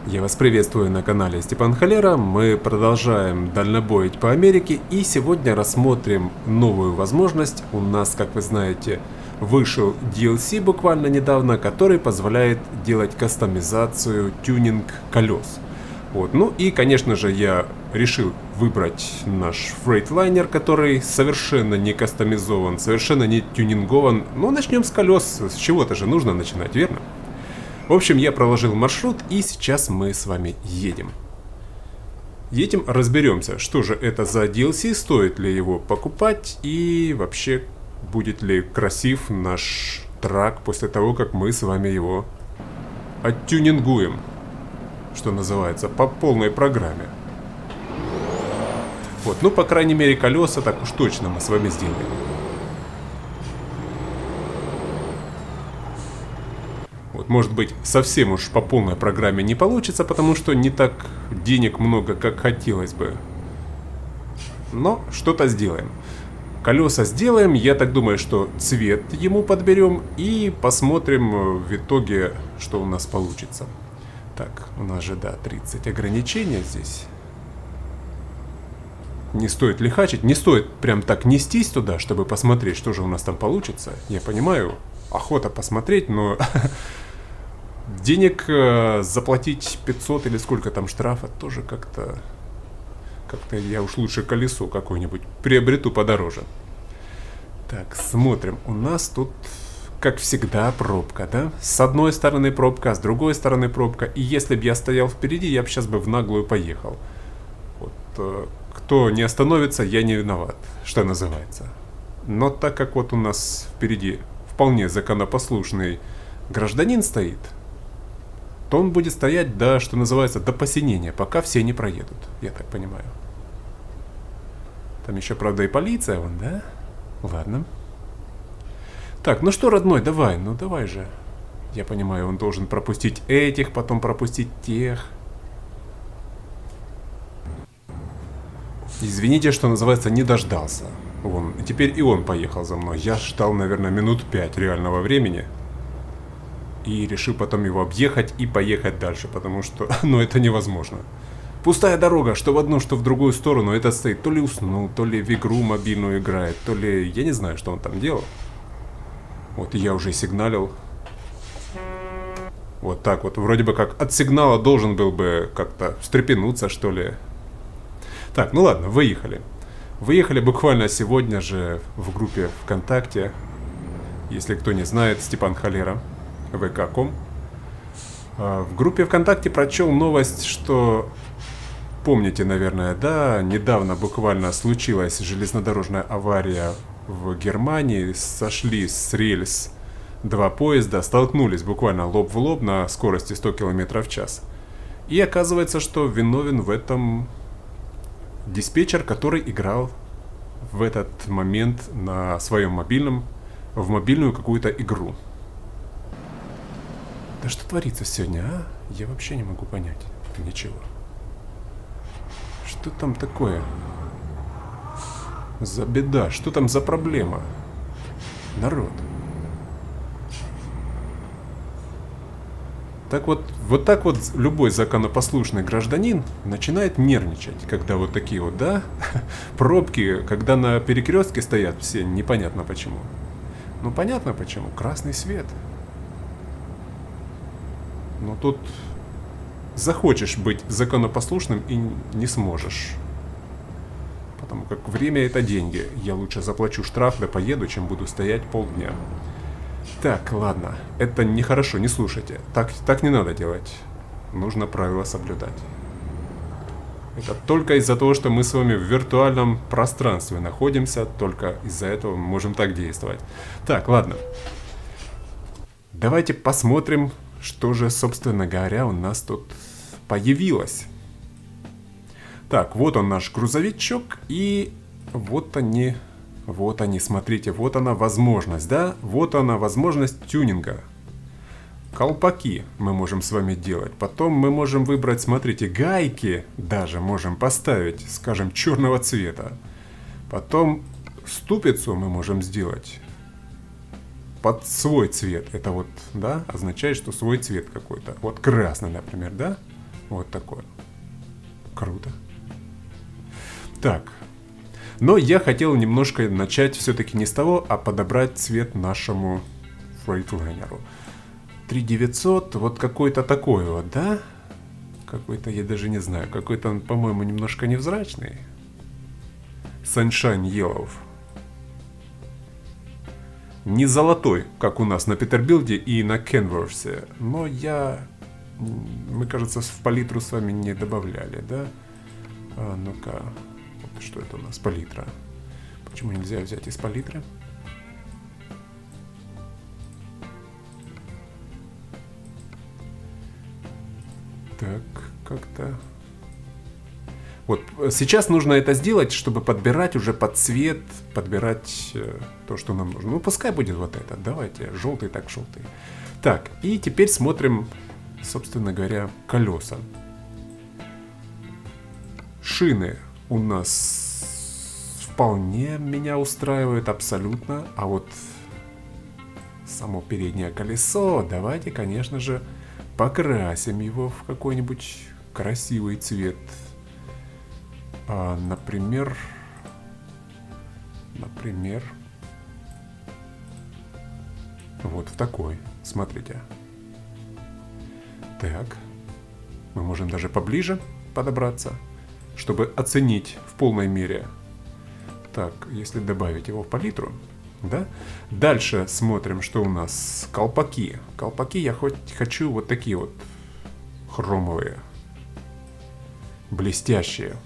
Я вас приветствую на канале Степан Холера. Мы продолжаем дальнобоить по Америке и сегодня рассмотрим новую возможность. У нас, как вы знаете, вышел DLC буквально недавно, который позволяет делать кастомизацию, тюнинг колес. Ну и, конечно же, я решил выбрать наш Freightliner, который совершенно не кастомизован, совершенно не тюнингован. Но начнем с колес, с чего-то же нужно начинать, верно? В общем, я проложил маршрут, и сейчас мы с вами едем. Едем, разберемся, что же это за DLC, стоит ли его покупать, и вообще, будет ли красив наш трак после того, как мы с вами его оттюнингуем, что называется, по полной программе. Ну, по крайней мере, колеса так уж точно мы с вами сделаем. Может быть, совсем уж по полной программе не получится, потому что не так денег много, как хотелось бы. Но что-то сделаем. Колеса сделаем, я так думаю, что цвет ему подберем и посмотрим в итоге, что у нас получится. Так, у нас же, да, 30 ограничения здесь. Не стоит лихачить, не стоит прям так нестись туда, чтобы посмотреть, что же у нас там получится. Я понимаю, охота посмотреть, но... Денег заплатить 500 или сколько там штрафа тоже как-то я уж лучше колесо какое-нибудь приобрету подороже. Так, смотрим. У нас тут, как всегда, пробка, да? С одной стороны пробка, с другой стороны пробка. И если бы я стоял впереди, я бы сейчас бы в наглую поехал. Кто не остановится, я не виноват, что называется. Но так как у нас впереди вполне законопослушный гражданин стоит, то он будет стоять до, что называется, до посинения, пока все не проедут, я так понимаю. Там еще, правда, и полиция вон, да? Ладно. Так, ну что, родной, давай, ну давай же. Я понимаю, он должен пропустить этих, потом пропустить тех. Извините, что называется, не дождался. Вон, и теперь и он поехал за мной. Я ждал, наверное, минут 5 реального времени. И решил потом его объехать и поехать дальше, потому что, ну, это невозможно. Пустая дорога, что в одну, что в другую сторону, этот стоит, то ли уснул, то ли в игру мобильную играет, то ли, я не знаю, что он там делал. И я уже сигналил. Вот так вот, вроде бы как от сигнала должен был бы как-то встрепенуться, что ли. Так, ну ладно, выехали. Выехали буквально сегодня же в группе ВКонтакте. Если кто не знает, Степан Холера. vk.com. В группе ВКонтакте прочел новость, что, помните, наверное, да, недавно буквально случилась железнодорожная авария в Германии, сошли с рельс два поезда, столкнулись буквально лоб в лоб на скорости 100 км в час. И оказывается, что виновен в этом диспетчер, который играл в этот момент на своем мобильном, в мобильную какую-то игру. Да что творится сегодня, а? Я вообще не могу понять ничего. Что там такое? За беда, что там за проблема? Народ. Так вот так вот любой законопослушный гражданин начинает нервничать, когда вот такие вот, да, пробки, когда на перекрестке стоят все, непонятно почему. Ну понятно почему, красный свет. Но тут захочешь быть законопослушным и не сможешь. Потому как время это деньги. Я лучше заплачу штраф, да поеду, чем буду стоять полдня. Так, ладно. Это нехорошо, не слушайте. Так не надо делать. Нужно правила соблюдать. Это только из-за того, что мы с вами в виртуальном пространстве находимся. Только из-за этого мы можем так действовать. Так, ладно. Давайте посмотрим, что же, собственно говоря, у нас тут появилось. Так, вот он наш грузовичок, и вот они, смотрите, вот она возможность, да? Вот она возможность тюнинга. Колпаки мы можем с вами делать. Потом мы можем выбрать, смотрите, гайки даже можем поставить, скажем, черного цвета. Потом ступицу мы можем сделать под свой цвет. Это вот, да, означает, что свой цвет какой-то. Вот красный, например, да? Вот такое. Круто. Так. Но я хотел немножко начать все-таки не с того, а подобрать цвет нашему Freightliner. 3900, вот какой-то такой вот, да? Какой-то, я даже не знаю, какой-то он, по-моему, немножко невзрачный. Sunshine Yellow. Не золотой, как у нас на Петербилде и на Canvas, но мы, кажется, в палитру с вами не добавляли, да? Ну-ка, вот что это у нас, палитра. Почему нельзя взять из палитры? Так, как-то... Вот, сейчас нужно это сделать, чтобы подбирать уже под цвет, подбирать то, что нам нужно. Ну, пускай будет вот это. Давайте, желтый так желтый. Так, и теперь смотрим, собственно говоря, колеса. Шины у нас вполне меня устраивают абсолютно. А вот само переднее колесо, давайте, конечно же, покрасим его в какой-нибудь красивый цвет. Например, вот в такой. Смотрите. Так. Мы можем даже поближе подобраться, чтобы оценить в полной мере. Так, если добавить его в палитру, да? Дальше смотрим, что у нас. Колпаки. Колпаки я хочу вот такие вот хромовые. Блестящие.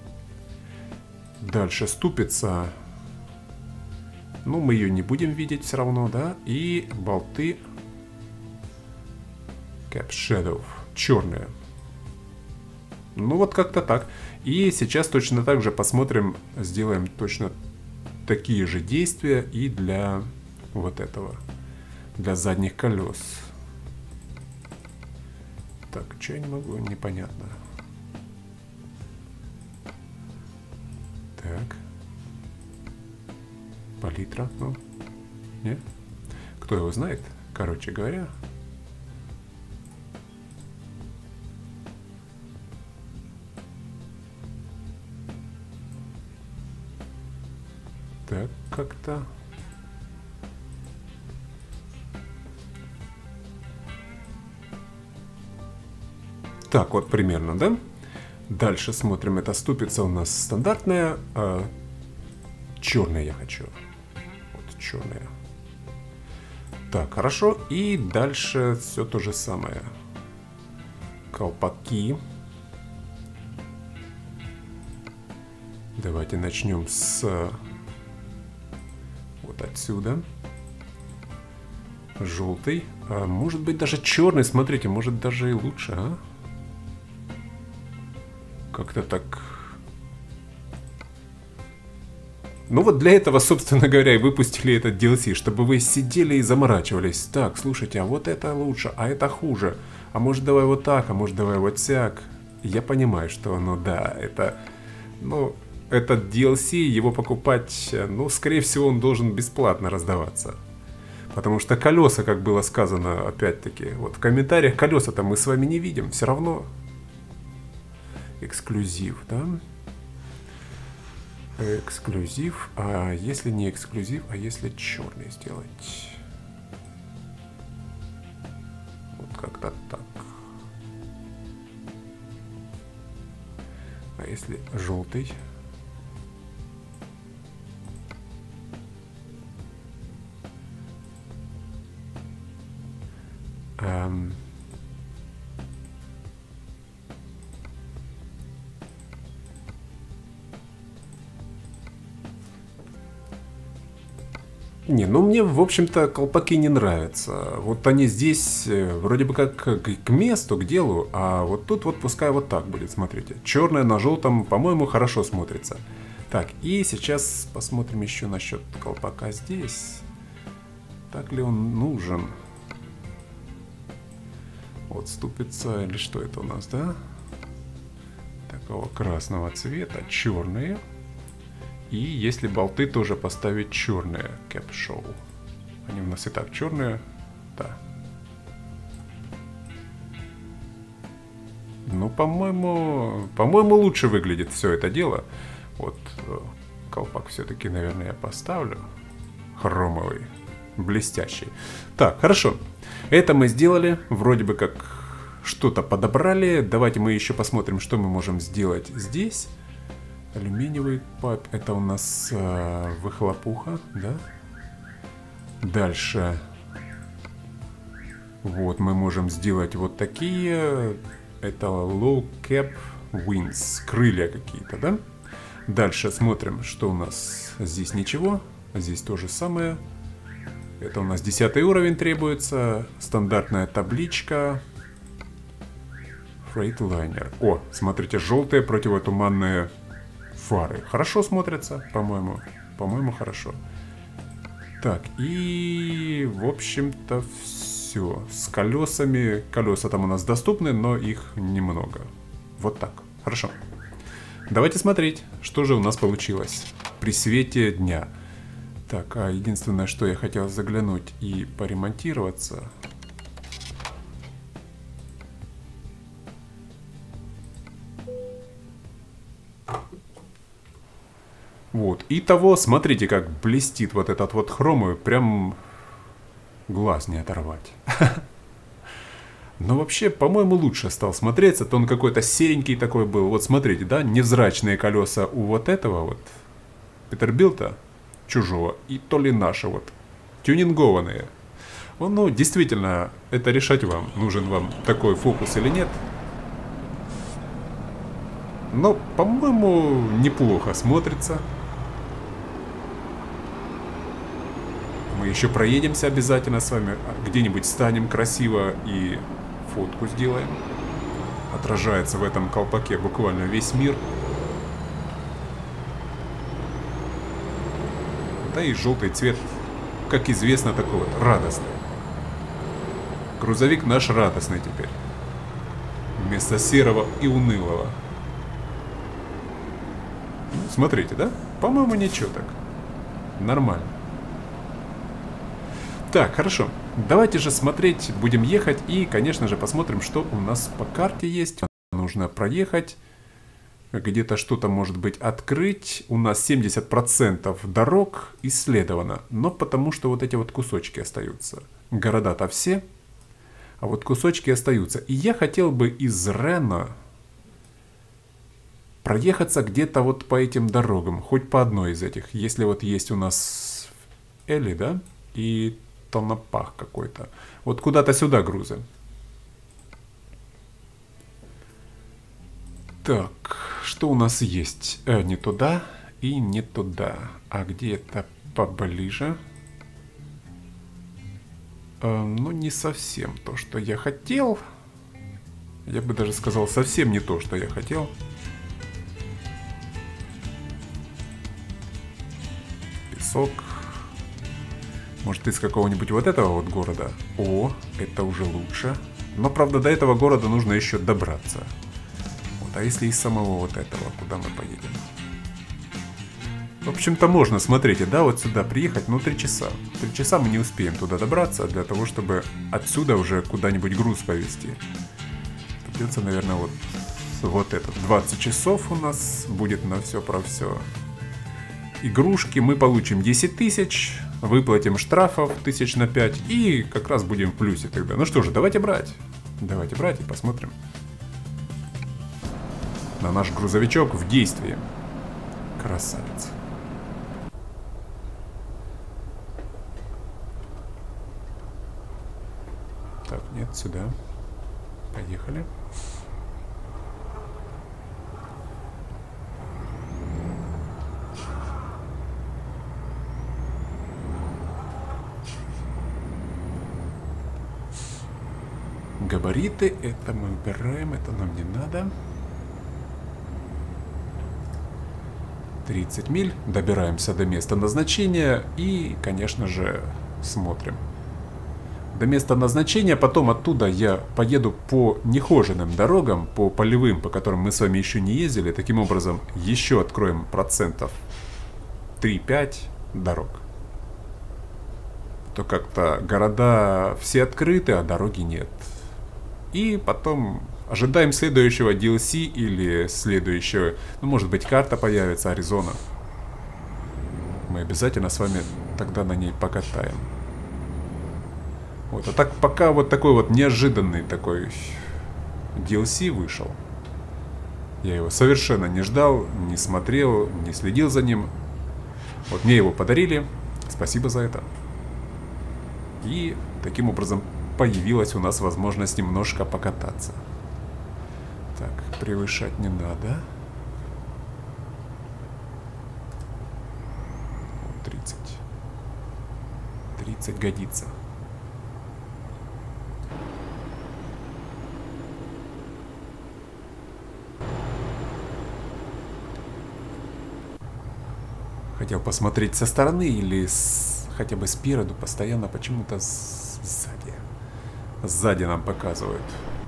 Дальше ступица. Ну, мы ее не будем видеть все равно, да? И болты Cap Shadow. Черные. Ну, вот как-то так. И сейчас точно так же посмотрим, сделаем точно такие же действия и для вот этого. Для задних колес. Так, что я не могу? Непонятно. Так. Палитра, ну. Нет? Кто его знает? Короче говоря. Так, как-то. Так, вот примерно, да? Дальше смотрим, это ступица у нас стандартная, черная я хочу. Вот черная. Так, хорошо. И дальше все то же самое. Колпаки. Давайте начнем с вот отсюда. Желтый. Может быть даже черный, смотрите, может даже и лучше, а? Как-то так. Ну вот для этого, собственно говоря, и выпустили этот DLC, чтобы вы сидели и заморачивались. Так, слушайте, а вот это лучше, а это хуже. А может давай вот так, а может давай вот сяк. Я понимаю, что, ну да, это... Ну, этот DLC, его покупать, ну, скорее всего, он должен бесплатно раздаваться. Потому что колеса, как было сказано, опять-таки, вот в комментариях колеса-то мы с вами не видим, все равно... Эксклюзив, да? Эксклюзив. А если не эксклюзив, а если черный сделать? Вот как-то так. А если желтый? Не, ну мне, в общем-то, колпаки не нравятся. Вот они здесь вроде бы как к месту, к делу, а вот тут вот пускай вот так будет, смотрите. Черное на желтом, по-моему, хорошо смотрится. Так, и сейчас посмотрим еще насчет колпака здесь. Так ли он нужен? Вот ступица или что это у нас, да? Такого красного цвета, черные. И если болты тоже поставить черные, Cap Show. Они у нас и так черные, да. Ну, по-моему, лучше выглядит все это дело. Вот колпак все-таки, наверное, я поставлю. Хромовый, блестящий. Так, хорошо. Это мы сделали. Вроде бы как что-то подобрали. Давайте мы еще посмотрим, что мы можем сделать здесь. Алюминиевый пайп. Это у нас выхлопуха, да? Дальше. Вот, мы можем сделать вот такие. Это low cap wings. Крылья какие-то, да? Дальше смотрим, что у нас. Здесь ничего. Здесь то же самое. Это у нас 10 уровень требуется. Стандартная табличка. Freightliner. О, смотрите, желтые противотуманные фары. Хорошо смотрятся, по-моему. По-моему, хорошо. Так, и в общем-то все. С колесами. Колеса там у нас доступны, но их немного. Вот так. Хорошо. Давайте смотреть, что же у нас получилось при свете дня. Так, а единственное, что я хотел заглянуть и поремонтироваться. Вот. Итого, смотрите, как блестит вот этот вот хромовый. Прям глаз не оторвать. Но вообще, по-моему, лучше стал смотреться. То он какой-то серенький такой был. Вот смотрите, да, невзрачные колеса у вот этого вот Петербилта чужого. И то ли наши вот тюнингованные. Ну, действительно, это решать вам. Нужен вам такой фокус или нет. Но, по-моему, неплохо смотрится. Мы еще проедемся обязательно с вами. Где-нибудь станем красиво и фотку сделаем. Отражается в этом колпаке буквально весь мир. Да и желтый цвет, как известно, такой вот радостный. Грузовик наш радостный теперь. Вместо серого и унылого. Смотрите, да? По-моему, ничего так. Нормально. Так, хорошо. Давайте же смотреть, будем ехать и, конечно же, посмотрим, что у нас по карте есть. Нужно проехать. Где-то что-то, может быть, открыть. У нас 70% дорог исследовано. Но потому что вот эти вот кусочки остаются. Города-то все. А вот кусочки остаются. И я хотел бы из Рено проехаться где-то вот по этим дорогам. Хоть по одной из этих. Если вот есть у нас Эли, да? И Тонопах какой-то. Вот куда-то сюда грузы. Так, что у нас есть? Не туда и не туда. А где-то поближе. Ну, не совсем то, что я хотел. Я бы даже сказал, совсем не то, что я хотел. Песок. Может, из какого-нибудь вот этого вот города? О, это уже лучше. Но, правда, до этого города нужно еще добраться. Вот, а если из самого вот этого, куда мы поедем? В общем-то, можно, смотрите, да, вот сюда приехать, но 3 часа. 3 часа мы не успеем туда добраться, для того, чтобы отсюда уже куда-нибудь груз повезти. Придется, наверное, вот этот. 20 часов у нас будет на все про все. Игрушки мы получим 10 тысяч, выплатим штрафов 1000 на 5 и как раз будем в плюсе тогда. Ну что же, давайте брать. Давайте брать и посмотрим на наш грузовичок в действии. Красавец. Так, нет, сюда. Поехали. Габариты, это мы убираем, это нам не надо. 30 миль, добираемся до места назначения и, конечно же, смотрим. До места назначения, потом оттуда я поеду по нехоженным дорогам, по полевым, по которым мы с вами еще не ездили. Таким образом, еще откроем процентов 3-5 дорог. То как-то города все открыты, а дороги нет. И потом ожидаем следующего DLC или следующего, ну, может быть, карта появится, Аризона. Мы обязательно с вами тогда на ней покатаем. Вот, а так пока вот такой вот неожиданный такой DLC вышел. Я его совершенно не ждал, не смотрел, не следил за ним. Вот мне его подарили, спасибо за это. И таким образом появилась у нас возможность немножко покататься. Так, превышать не надо. 30. 30 годится. Хотел посмотреть со стороны или хотя бы спереду, постоянно почему-то сзади. Сзади нам показывают.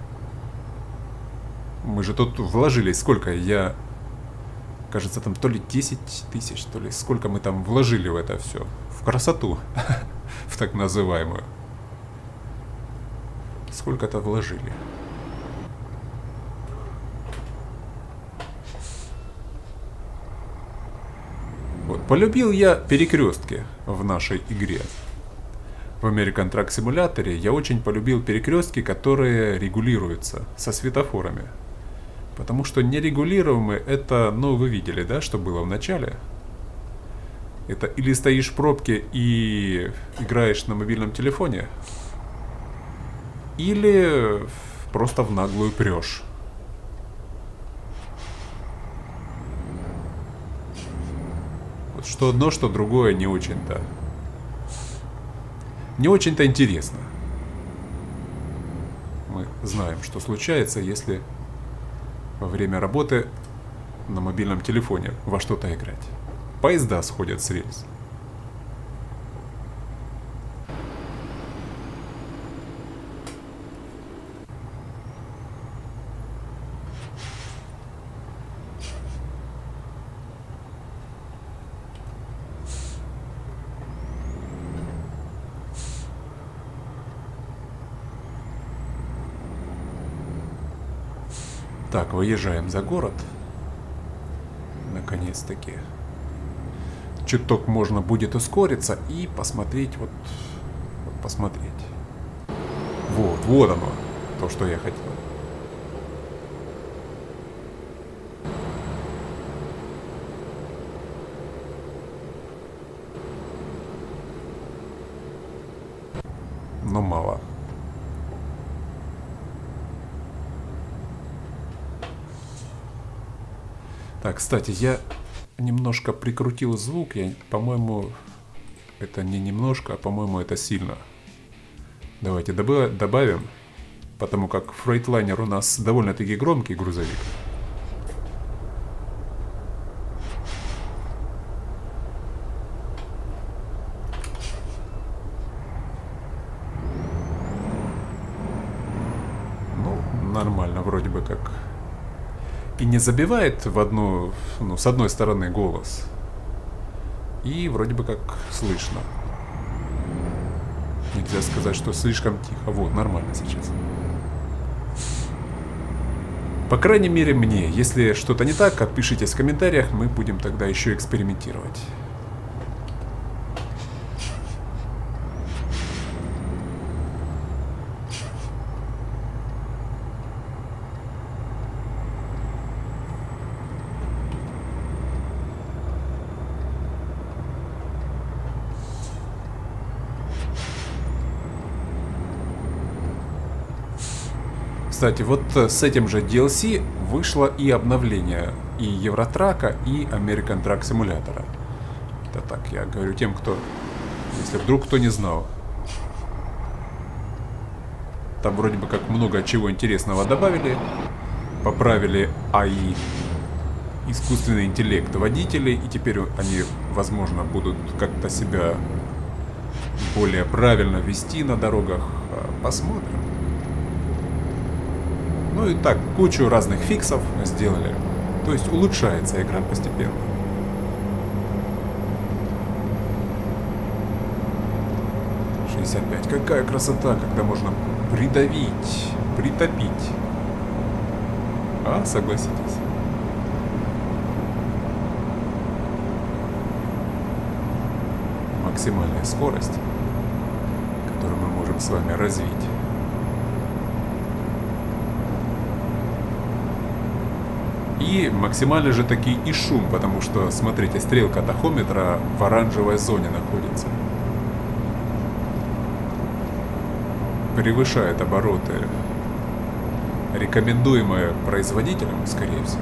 Мы же тут вложились, сколько? Кажется, там то ли 10 тысяч, то ли сколько мы там вложили в это все. В красоту, в так называемую. Сколько-то вложили. Вот, полюбил я перекрестки в нашей игре. В American Truck Simulator я очень полюбил перекрестки, которые регулируются со светофорами. Потому что нерегулируемые это, ну вы видели, да, что было в начале? Это или стоишь в пробке и играешь на мобильном телефоне, или просто в наглую прешь. Вот что одно, что другое не очень-то. Не очень-то интересно. Мы знаем, что случается, если во время работы на мобильном телефоне во что-то играть. Поезда сходят с рельс. Так, выезжаем за город. Наконец-таки. Чуток можно будет ускориться и посмотреть, вот посмотреть. Вот оно, то, что я хотел. Но мало. Так, кстати, я немножко прикрутил звук. По-моему, это не немножко, а по-моему, это сильно. Давайте добавим, потому как Freightliner у нас довольно-таки громкий грузовик. Ну, нормально, вроде бы как. И не забивает в одну, ну, с одной стороны голос. И вроде бы как слышно. Нельзя сказать, что слишком тихо. Вот, нормально сейчас. По крайней мере мне. Если что-то не так, отпишитесь в комментариях, мы будем тогда еще экспериментировать. Кстати, вот с этим же DLC вышло и обновление и Евротрака, и American Truck Simulator. Это так, я говорю тем, кто, если вдруг кто не знал. Там вроде бы как много чего интересного добавили. Поправили АИ, искусственный интеллект водителей, и теперь они, возможно, будут как-то себя более правильно вести на дорогах. Посмотрим. Ну и так, кучу разных фиксов сделали. То есть улучшается игра постепенно. Какая красота, когда можно придавить, притопить. А, согласитесь. Максимальная скорость, которую мы можем с вами развить. И максимальный же таки и шум, потому что, смотрите, стрелка тахометра в оранжевой зоне находится. Превышает обороты, рекомендуемые производителем, скорее всего.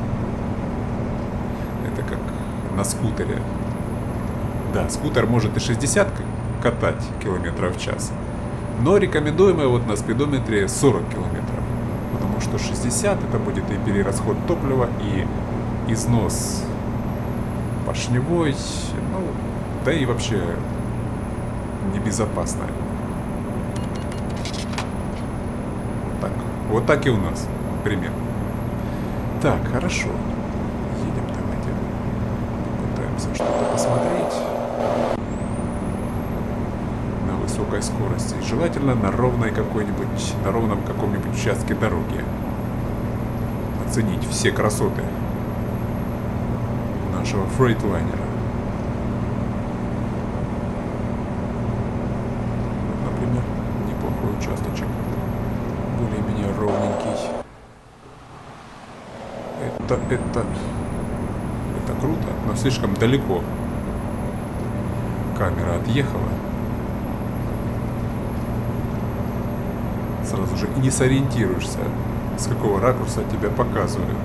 Это как на скутере. Да, скутер может и 60 катать километров в час, но рекомендуемое вот на спидометре 40 километров. Потому что 60 это будет и перерасход топлива, и износ поршневой, ну, да и вообще небезопасно. Так, вот так и у нас примерно. Так, хорошо. Едем, давайте. Попытаемся что-то посмотреть на высокой скорости. Желательно на ровной какой-нибудь, на ровном каком-нибудь участке дороги. Оценить все красоты нашего фрейтлайнера. Вот, например, неплохой участочек. Более-менее ровненький. Это круто, но слишком далеко камера отъехала. Сразу же и не сориентируешься, с какого ракурса тебя показывают.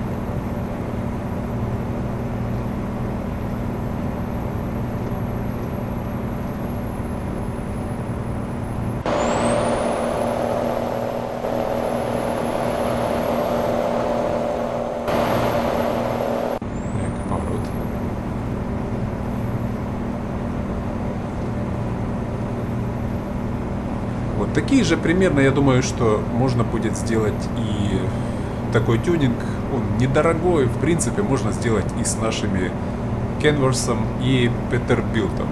Вот такие же примерно, я думаю, что можно будет сделать и такой тюнинг. Он недорогой, в принципе, можно сделать и с нашими Canvas'ом и Peterbilt'ом.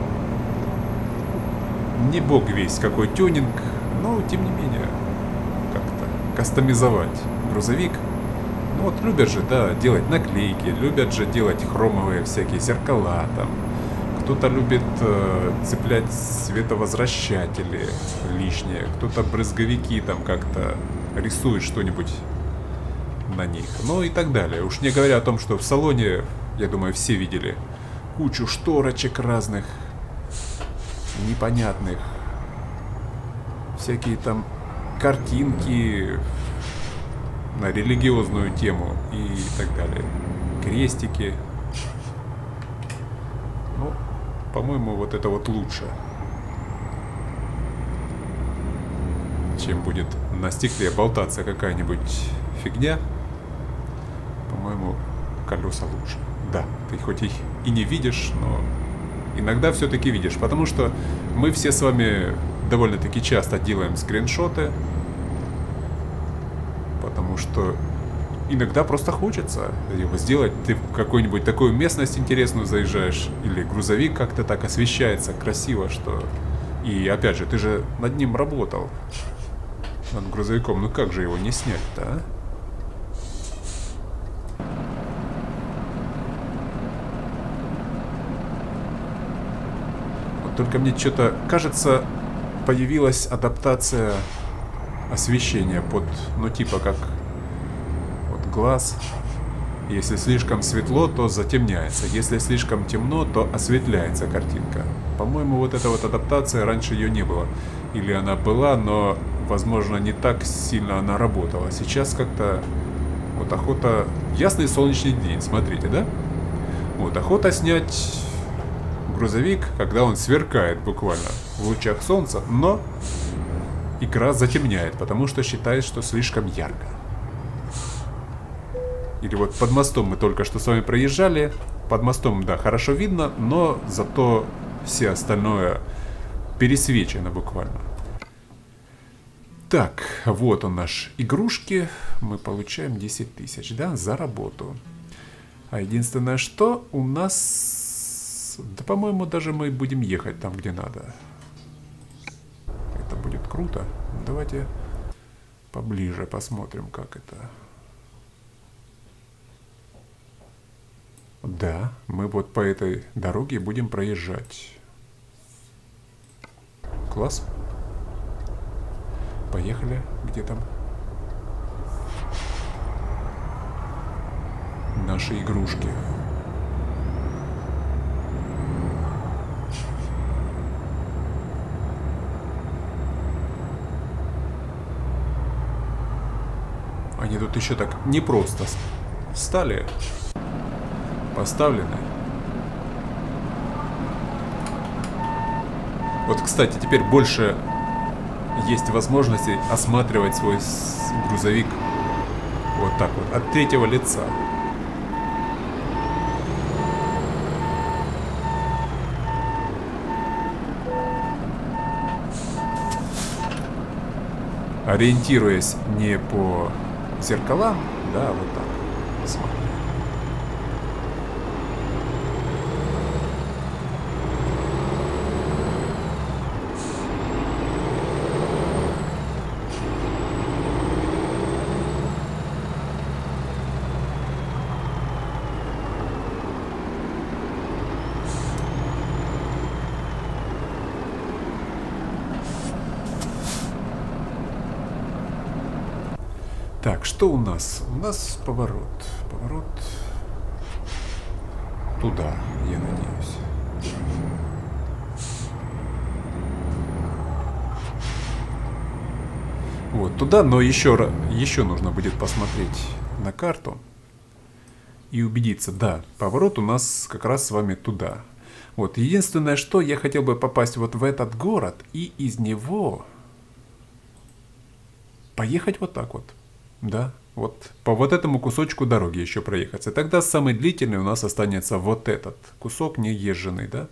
Не бог весть какой тюнинг, но тем не менее как-то кастомизовать грузовик. Ну вот любят же, да, делать наклейки, любят же делать хромовые всякие зеркала там. Кто-то любит цеплять световозвращатели лишние, кто-то брызговики там как-то рисует что-нибудь на них, ну и так далее. Уж не говоря о том, что в салоне, я думаю, все видели кучу шторочек разных, непонятных, всякие там картинки на религиозную тему и так далее, крестики. Ну, по-моему, вот это вот лучше, чем будет на стекле болтаться какая-нибудь фигня. По-моему, колеса лучше. Да, ты хоть их и не видишь, но иногда все-таки видишь, потому что мы все с вами довольно-таки часто делаем скриншоты, потому что иногда просто хочется его сделать. Ты в какую-нибудь такую местность интересную заезжаешь, или грузовик как-то так освещается красиво, что... И опять же, ты же над ним работал, над грузовиком, ну как же его не снять-то, а? Вот только мне что-то кажется, появилась адаптация освещения под, ну типа как вот глаз. Если слишком светло, то затемняется. Если слишком темно, то осветляется картинка. По-моему, вот эта вот адаптация, раньше ее не было. Или она была, но, возможно, не так сильно она работала. Сейчас как-то вот охота... Ясный солнечный день, смотрите, да? Вот, охота снять грузовик, когда он сверкает буквально в лучах солнца, но икра затемняет, потому что считает, что слишком ярко. Или вот под мостом мы только что с вами проезжали. Под мостом, да, хорошо видно, но зато все остальное пересвечено буквально. Так, вот он наш игрушки. Мы получаем 10 тысяч, да, за работу. А единственное, что у нас... Да, по-моему, даже мы будем ехать там, где надо. Это будет круто. Давайте поближе посмотрим, как это Да, мы вот по этой дороге будем проезжать. Класс. Поехали. Где там наши игрушки? Они тут еще так непросто стали поставлены. Вот, кстати, теперь больше есть возможности осматривать свой грузовик вот так вот, от третьего лица. Ориентируясь не по зеркалам, да, вот так смотрим. Так, что у нас? У нас поворот. Поворот туда, я надеюсь. Вот туда, но еще нужно будет посмотреть на карту и убедиться. Да, поворот у нас как раз с вами туда. Вот, единственное, что я хотел бы попасть вот в этот город и из него поехать вот так вот. Да, вот по вот этому кусочку дороги еще проехаться. Тогда самый длительный у нас останется вот этот кусок неезженный, да?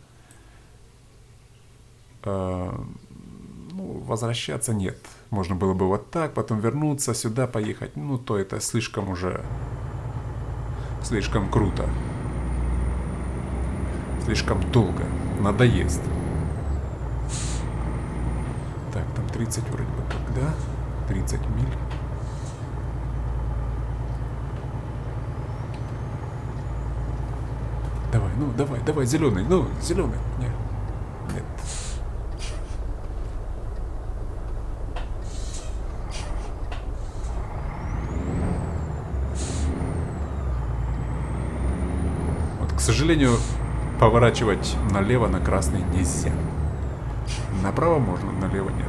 Ну, возвращаться нет. Можно было бы вот так, потом вернуться, сюда поехать. Ну, то это слишком уже... Слишком круто. Слишком долго. Надоест. Так, там 30 вроде бы как, да? 30 миль. Давай, ну давай, зеленый, ну, зеленый. Нет. Нет. Вот, к сожалению, поворачивать налево на красный нельзя. Направо можно, налево нет.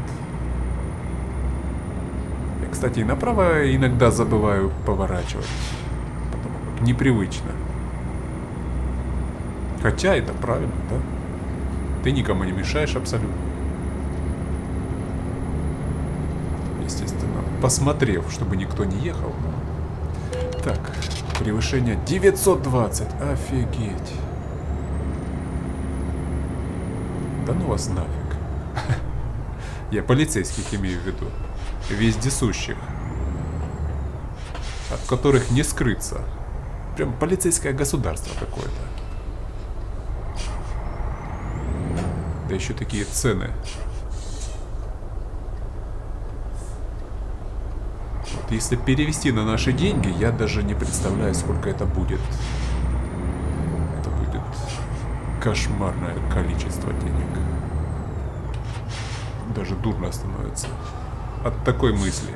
Я, кстати, и направо иногда забываю поворачивать. Потому как непривычно. Хотя это правильно, да? Ты никому не мешаешь абсолютно. Естественно, посмотрев, чтобы никто не ехал. Так, превышение 920. Офигеть. Да ну вас нафиг. Я полицейских имею в виду. Вездесущих. От которых не скрыться. Прям полицейское государство какое-то. Да еще такие цены. Вот если перевести на наши деньги, я даже не представляю, сколько это будет. Это будет кошмарное количество денег. Даже дурно становится от такой мысли.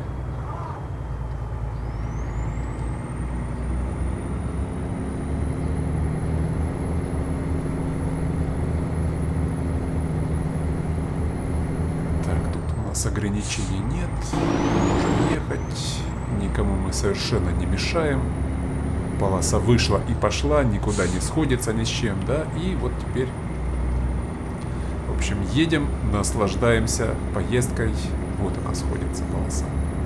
Ограничений нет, можем ехать, никому мы совершенно не мешаем, полоса вышла и пошла, никуда не сходится ни с чем, да, и вот теперь, в общем, едем, наслаждаемся поездкой, вот она сходится полоса.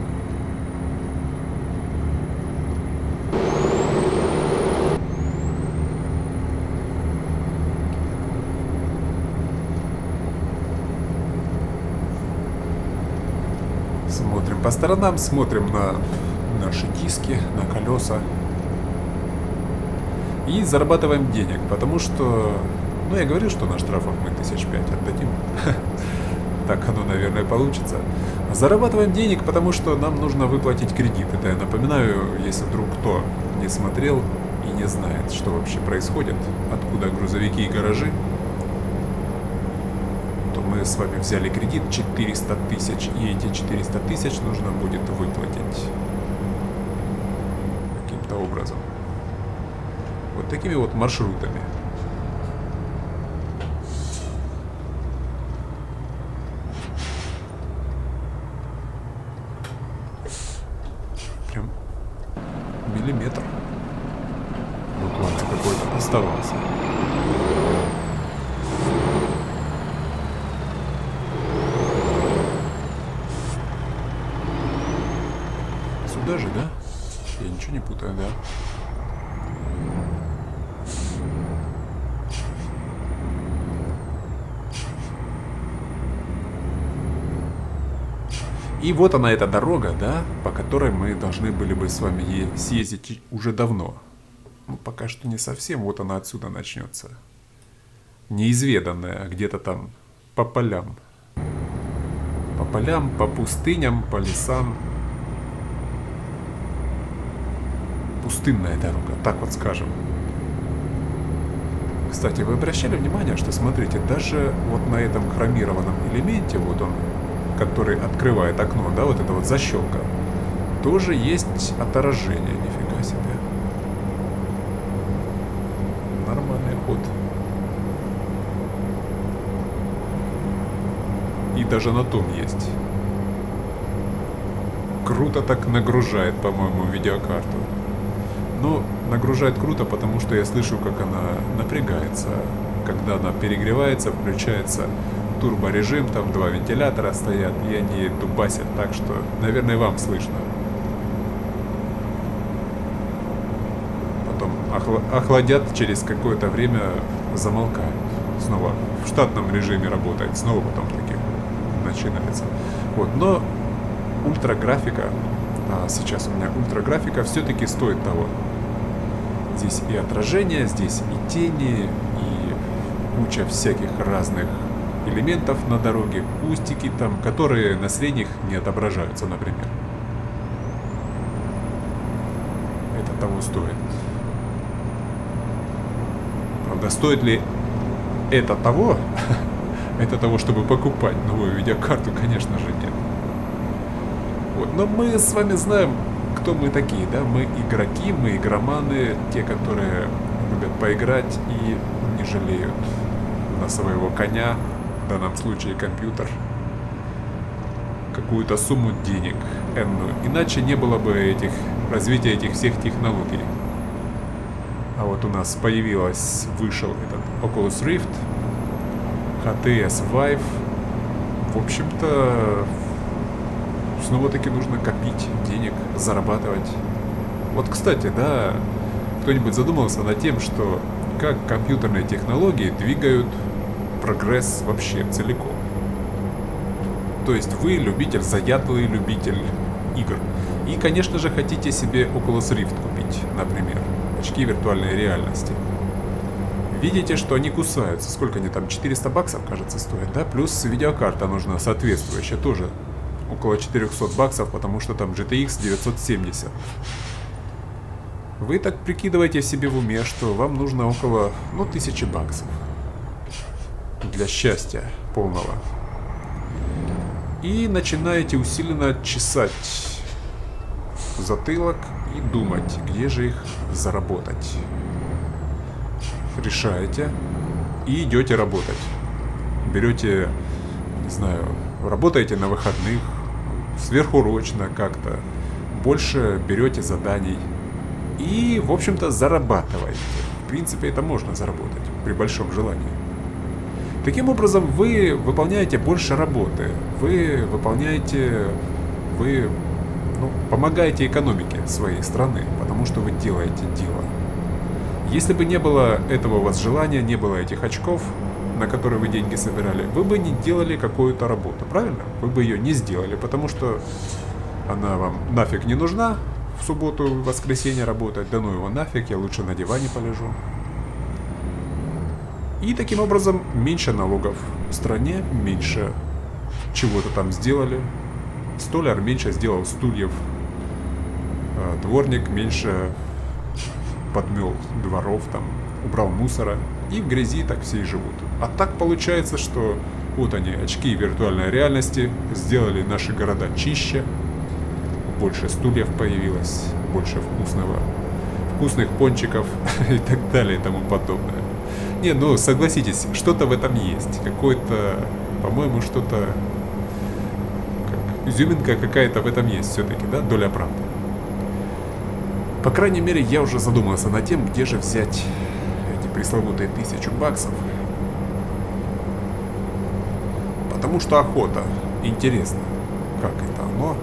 Смотрим по сторонам, смотрим на наши диски, на колеса. И зарабатываем денег, потому что... Ну, я говорил, что на штрафах мы 1005 отдадим. Так оно, наверное, получится. Зарабатываем денег, потому что нам нужно выплатить кредит. Это я напоминаю, если вдруг кто не смотрел и не знает, что вообще происходит, откуда грузовики и гаражи, то мы с вами взяли кредит 400 тысяч, и эти 400 тысяч нужно будет выплатить каким-то образом. Вот такими вот маршрутами. Прям миллиметр буквально какой-то оставался. Сюда же, да? Я ничего не путаю, да? И вот она, эта дорога, да, по которой мы должны были бы с вами съездить уже давно. Ну, пока что не совсем, вот она отсюда начнется. Неизведанная, где-то там по полям. По полям, по пустыням, по лесам. Пустынная дорога, так вот скажем. Кстати, вы обращали внимание, что, смотрите, даже вот на этом хромированном элементе, вот он, который открывает окно, да, вот эта вот защелка, тоже есть отражение, нифига себе. Нормальный ход. И даже на том есть. Круто так нагружает, по-моему, видеокарту. Но нагружает круто, потому что я слышу, как она напрягается. Когда она перегревается, включается турборежим, там 2 вентилятора стоят, и они дубасят так, что, наверное, вам слышно. Потом охладят, через какое-то время замолкают. Снова в штатном режиме работает, снова потом таки начинается. Вот, но ультраграфика, сейчас у меня ультраграфика все-таки стоит того. Здесь и отражение, здесь и тени, и куча всяких разных элементов на дороге, кустики там, которые на средних не отображаются, например. Это того стоит. Правда, стоит ли это того? Это того, чтобы покупать новую видеокарту, конечно же, нет. Вот. Но мы с вами знаем, кто мы такие, да? Мы игроки, мы игроманы, те, которые любят поиграть и не жалеют на своего коня, в данном случае компьютер, какую-то сумму денег энную. Иначе не было бы развития этих всех технологий. А вот у нас вышел этот Oculus Rift, HTC Vive. В общем-то, снова-таки нужно копить денег, зарабатывать. Вот, кстати, да, кто-нибудь задумался над тем, что как компьютерные технологии двигают прогресс вообще целиком. То есть вы любитель, заядлый любитель игр. И, конечно же, хотите себе Oculus Rift купить, например, очки виртуальной реальности. Видите, что они кусаются. Сколько они там? 400 баксов, кажется, стоят, да? Плюс видеокарта нужна соответствующая, тоже около 400 баксов, потому что там GTX 970. Вы так прикидываете себе в уме, что вам нужно около, 1000 баксов. Для счастья полного. И начинаете усиленно чесать затылок и думать, где же их заработать. Решаете и идете работать. Берете, не знаю, работаете на выходных, сверхурочно как-то, больше берете заданий и, в общем-то, зарабатываете. В принципе, это можно заработать при большом желании. Таким образом, вы выполняете больше работы, вы помогаете экономике своей страны, потому что вы делаете дело. Если бы не было этого у вас желания, не было этих очков, на которые вы деньги собирали, вы бы не делали какую-то работу, правильно? Вы бы ее не сделали, потому что она вам нафиг не нужна в субботу, в воскресенье работать, да ну его нафиг, я лучше на диване полежу. И таким образом меньше налогов в стране, меньше чего-то там сделали. Столяр меньше сделал стульев, дворник меньше подмел дворов, там, убрал мусора, и в грязи так все и живут. А так получается, что вот они, очки виртуальной реальности, сделали наши города чище, больше стульев появилось, больше вкусных пончиков и так далее и тому подобное. Не, ну согласитесь, что-то в этом есть. Какое-то, по-моему, что-то, как изюминка какая-то в этом есть все-таки, да, доля правды. По крайней мере, я уже задумался над тем, где же взять эти пресловутые $1000. Потому что охота. Интересно, как это оно.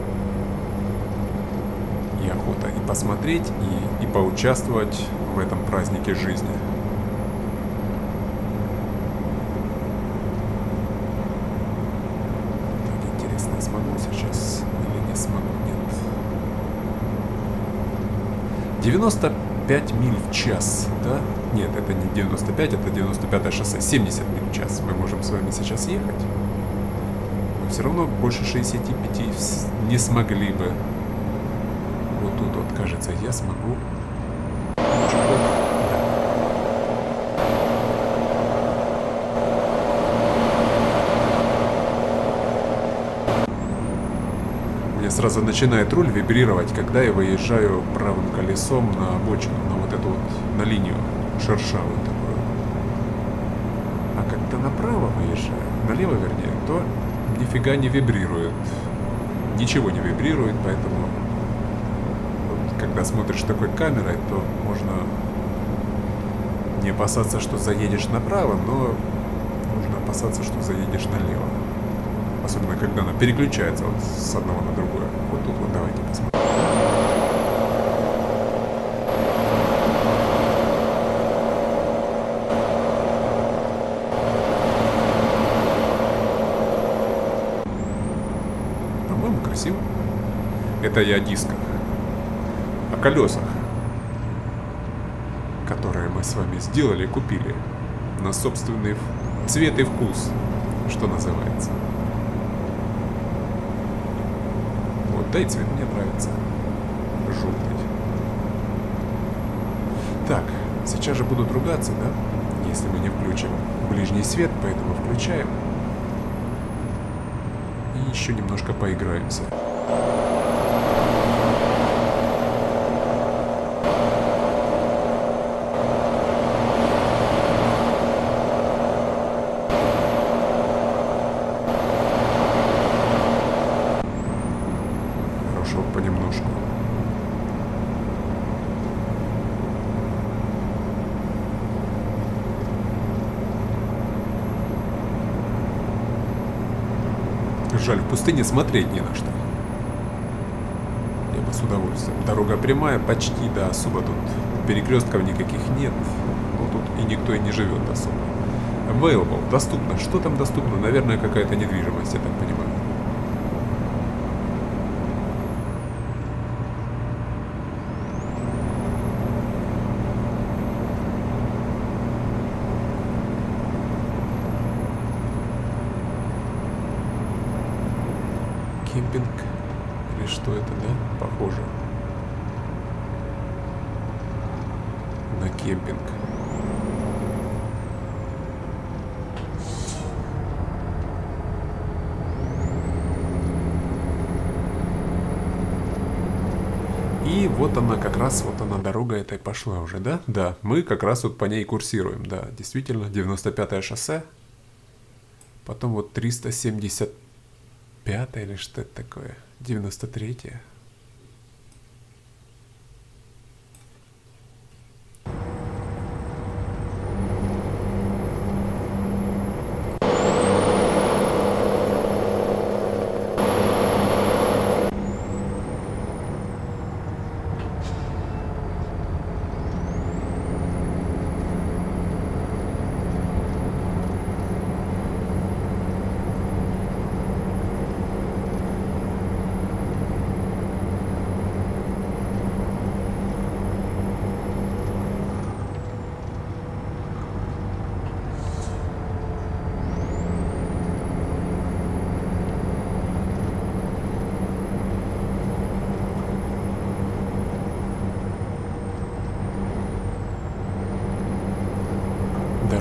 И охота и посмотреть, и поучаствовать в этом празднике жизни. Так, интересно, смогу сейчас или не смогу? Нет. 95 миль в час, да? Нет, это не 95, это 95-е шоссе. 70 миль в час мы можем с вами сейчас ехать. Но все равно больше 65 не смогли бы. Вот тут вот, кажется, я смогу. Мне сразу начинает руль вибрировать, когда я выезжаю правым колесом на обочину, на вот эту вот, на линию шершавую такую. А когда направо выезжаю, налево вернее, то нифига не вибрирует. Ничего не вибрирует, поэтому вот, когда смотришь такой камерой, то можно не опасаться, что заедешь направо, но нужно опасаться, что заедешь налево. Особенно, когда она переключается вот с одного на другое. Вот тут вот давайте посмотрим. По-моему, красиво. Это я о дисках. О колесах, которые мы с вами сделали и купили на собственный цвет и вкус, что называется. Да и цвет мне нравится. Желтый. Так, сейчас же будут ругаться, да? Если мы не включим ближний свет, поэтому включаем. И еще немножко поиграемся. Понемножку. Жаль, в пустыне смотреть не на что. Я бы с удовольствием. Дорога прямая, почти, да, особо тут перекрестков никаких нет. Но тут и никто и не живет особо. Available, доступно. Что там доступно? Наверное, какая-то недвижимость, я так понимаю. Кемпинг или что это, да? Похоже на кемпинг. И вот она как раз, вот она дорога этой пошла уже, да? Да, мы как раз вот по ней курсируем, да, действительно, 95-е шоссе. Потом вот 375 или что это такое? 93-е.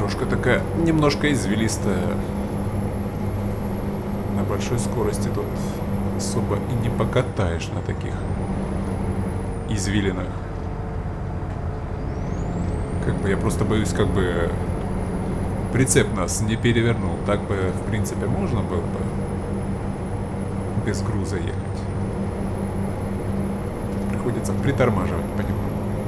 Дорожка такая немножко извилистая. На большой скорости тут особо и не покатаешь на таких извилинах. Как бы я просто боюсь, как бы прицеп нас не перевернул. Так бы, в принципе, можно было бы без груза ехать. Приходится притормаживать по нему.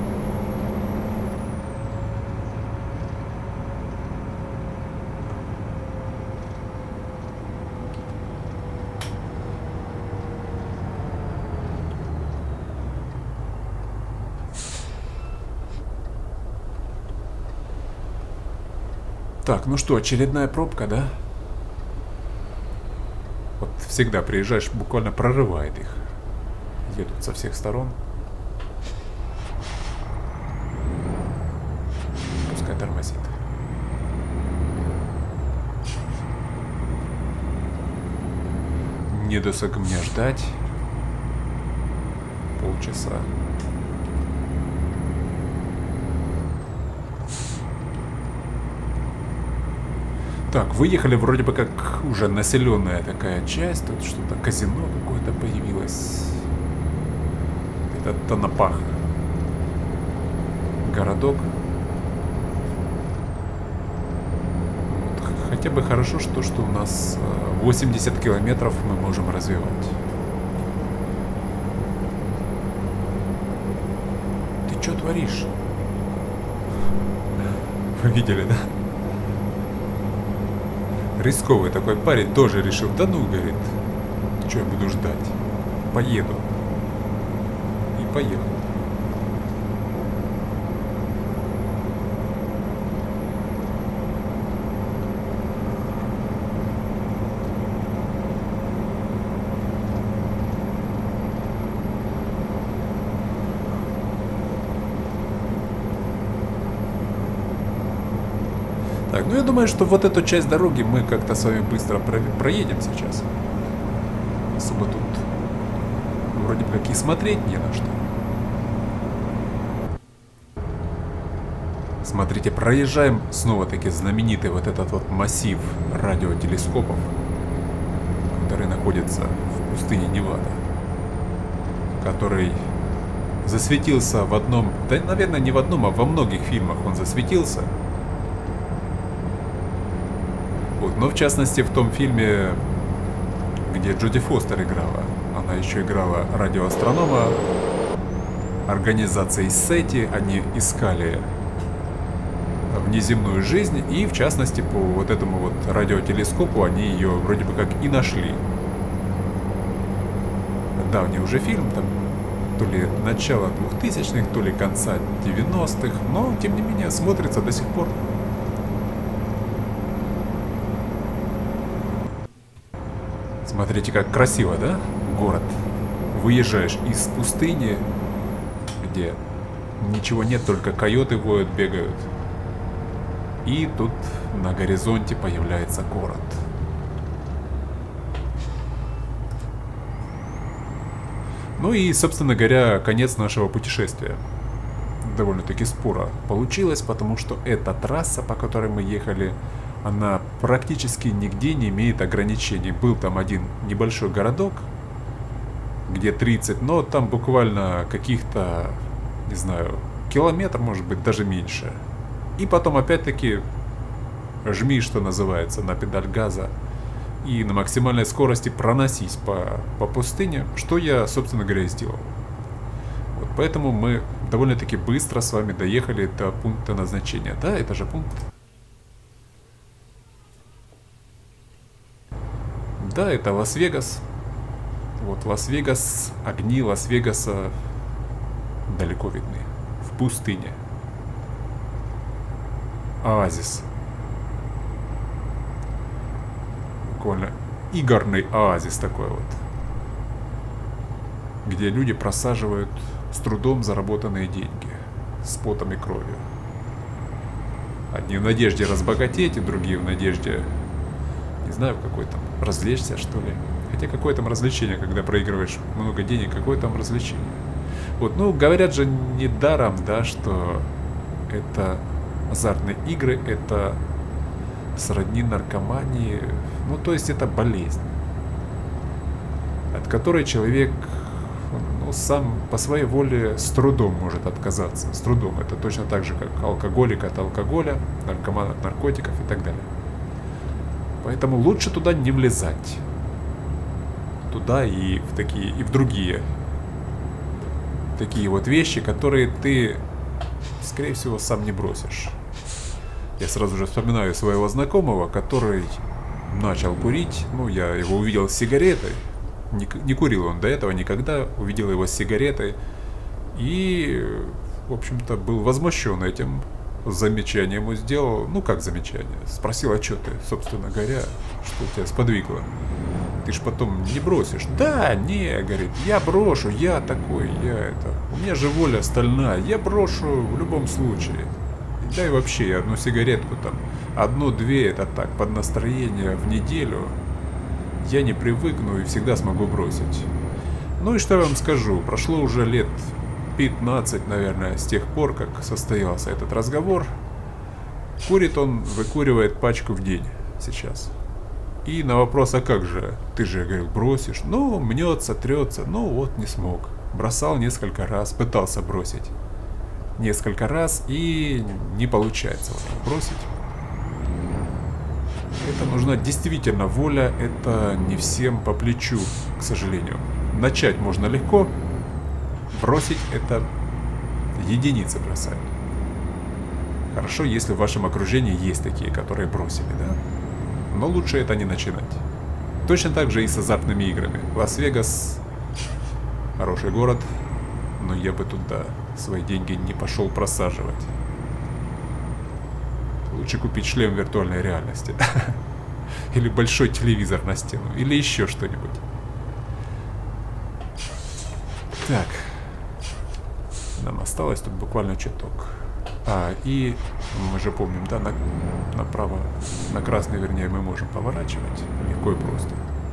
Так, ну что, очередная пробка, да? Вот всегда приезжаешь, буквально прорывает их. Едут со всех сторон. Пускай тормозит. Не досуг мне ждать. Полчаса. Так, выехали вроде бы как уже населенная такая часть. Тут что-то казино какое-то появилось. Это Танапах. Городок. Вот, хотя бы хорошо, что у нас 80 километров мы можем развивать. Ты что творишь? Вы видели, да? Рисковый такой парень тоже решил, да ну, говорит, что я буду ждать, поеду. И поехал. Так, ну я думаю, что вот эту часть дороги мы как-то с вами быстро проедем сейчас. Особо тут вроде бы как и смотреть не на что. Смотрите, проезжаем снова-таки знаменитый вот этот вот массив радиотелескопов, который находится в пустыне Невада, который засветился в одном, да, наверное, не в одном, а во многих фильмах он засветился. Вот, но в частности в том фильме, где Джоди Фостер играла. Она еще играла радиоастронома организации SETI. Они искали внеземную жизнь, и в частности по вот этому вот радиотелескопу они ее вроде бы как и нашли. Давний уже фильм, там то ли начало 2000-х, то ли конца 90-х, но тем не менее смотрится до сих пор. Смотрите, как красиво, да? Город. Выезжаешь из пустыни, где ничего нет, только койоты воют, бегают. И тут на горизонте появляется город. Ну и, собственно говоря, конец нашего путешествия. Довольно-таки споро получилось, потому что эта трасса, по которой мы ехали, она практически нигде не имеет ограничений. Был там один небольшой городок, где 30, но там буквально каких-то, не знаю, километр, может быть, даже меньше. И потом опять-таки жми, что называется, на педаль газа и на максимальной скорости проносись по пустыне, что я, собственно говоря, и сделал. Вот поэтому мы довольно-таки быстро с вами доехали до пункта назначения. Да, это же пункт. Да, это Лас-Вегас. Вот Лас-Вегас, огни Лас-Вегаса далеко видны. В пустыне. Оазис. Буквально игорный оазис такой вот. Где люди просаживают с трудом заработанные деньги. С потом и кровью. Одни в надежде разбогатеть, и другие в надежде, не знаю, в какой там, развлечься, что ли. Хотя какое там развлечение, когда проигрываешь много денег, какое там развлечение. Вот, ну, говорят же недаром, да, что это азартные игры это сродни наркомании, ну то есть это болезнь, от которой человек сам по своей воле с трудом может отказаться. С трудом. Это точно так же, как алкоголик от алкоголя, наркоман от наркотиков и так далее. Поэтому лучше туда не влезать. Туда и в такие, и в другие такие вот вещи, которые ты, скорее всего, сам не бросишь. Я сразу же вспоминаю своего знакомого, который начал курить. Ну, я его увидел с сигаретой. Не курил он до этого никогда, увидел его с сигаретой и, в общем-то, был возмущен этим. Замечание ему сделал, ну как замечание, спросил, а что ты, собственно говоря, что тебя сподвигло? Ты ж потом не бросишь. Да, не, говорит, я брошу, я такой, у меня же воля стальная, я брошу в любом случае. Да и вообще, одну сигаретку там, одну-две, это так, под настроение в неделю. Я не привыкну и всегда смогу бросить. Ну и что я вам скажу, прошло уже лет 15, наверное, с тех пор, как состоялся этот разговор. Курит он, выкуривает пачку в день сейчас. И на вопрос, а как же, ты же, говорил, бросишь? Ну, мнется, трется, ну вот не смог. Бросал несколько раз, пытался бросить. Несколько раз и не получается бросить. Это нужна действительно воля, это не всем по плечу, к сожалению. Начать можно легко, бросить это единицы бросают. Хорошо, если в вашем окружении есть такие, которые бросили, да? Но лучше это не начинать. Точно так же и с азартными играми. Лас-Вегас – хороший город, но я бы туда свои деньги не пошел просаживать. Лучше купить шлем виртуальной реальности. Или большой телевизор на стену. Или еще что-нибудь. Так. Нам осталось тут буквально чуток. И мы же помним, да, направо, на красный, вернее, мы можем поворачивать. Легко и просто.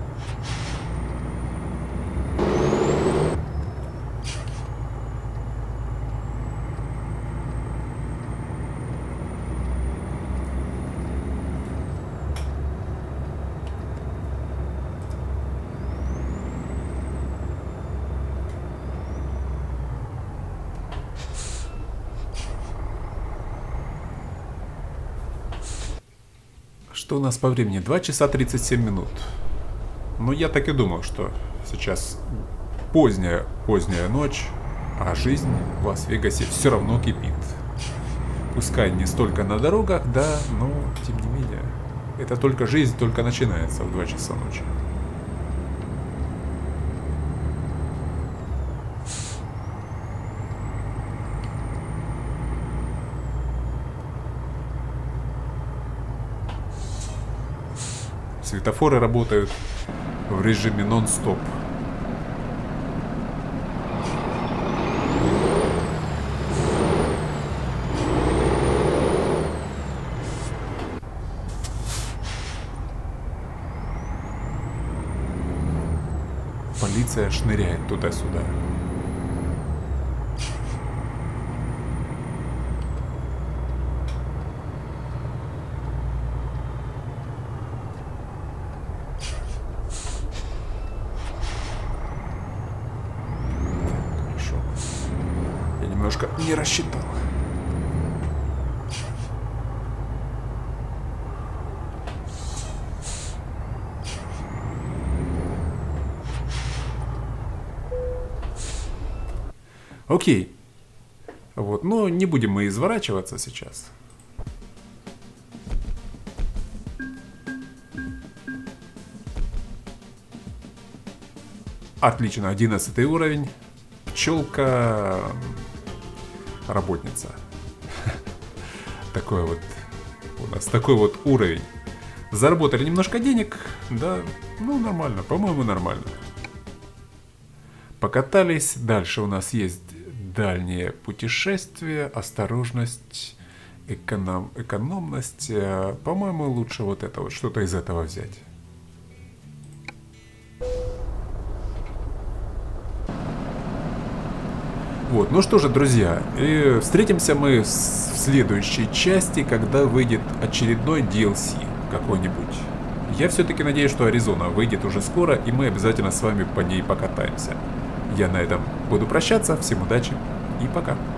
Что у нас по времени? 2 часа 37 минут. Ну, я так и думал, что сейчас поздняя ночь, а жизнь в Лас-Вегасе все равно кипит. Пускай не столько на дорогах, да, но тем не менее. Это только жизнь только начинается в 2 часа ночи. Светофоры работают в режиме нон-стоп. Полиция шныряет туда-сюда. Немножко не рассчитал. Окей. Вот, но не будем мы изворачиваться сейчас. Отлично, 11 уровень. Пчелка работница. Такой вот у нас такой вот уровень. Заработали немножко денег, да, ну нормально, по-моему нормально. Покатались, дальше у нас есть дальние путешествия, осторожность, экономность. По-моему, лучше вот это вот, что-то из этого взять. Вот, Ну что же, друзья, и встретимся мы в следующей части, когда выйдет очередной DLC какой-нибудь. Я все-таки надеюсь, что Аризона выйдет уже скоро, и мы обязательно с вами по ней покатаемся. Я на этом буду прощаться, всем удачи и пока.